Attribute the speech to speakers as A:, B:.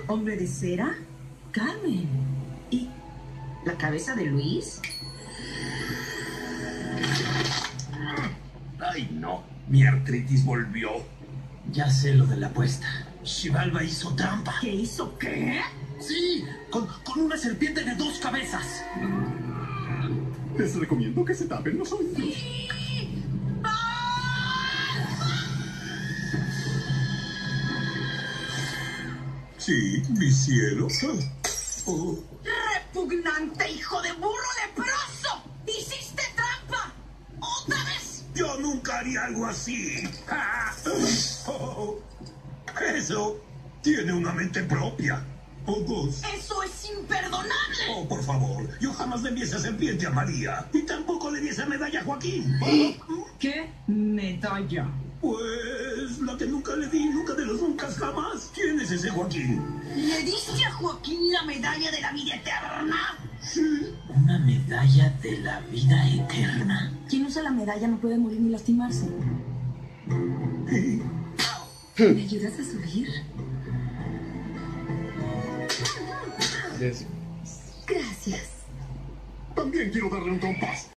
A: Hombre de cera, Carmen. ¿Y la cabeza de Luis?
B: Ay, no. Mi artritis volvió. Ya sé lo de la apuesta. Xibalba hizo trampa.
A: ¿Qué hizo qué?
B: Sí, con una serpiente de 2 cabezas.
C: Les recomiendo que se tapen los oídos. Sí, mi cielo. Oh.
A: ¡Repugnante, hijo de burro leproso! ¡Hiciste trampa! ¡Otra vez!
B: Yo nunca haría algo así. Eso tiene una mente propia. O 2.
A: ¡Eso es imperdonable!
B: Oh, por favor, yo jamás le di esa serpiente a María. Y tampoco le di esa medalla a Joaquín.
A: ¿Qué medalla?
B: Pues la que nunca le di, nunca de los nunca jamás. ¿Quién es ese Joaquín?
A: ¿Le diste a Joaquín la medalla de la vida eterna?
B: Sí. ¿Una medalla de la vida eterna?
A: Quien usa la medalla no puede morir ni lastimarse.
B: Sí.
A: ¿Me ayudas a subir?
C: Yes.
A: Gracias.
C: También quiero darle un compás.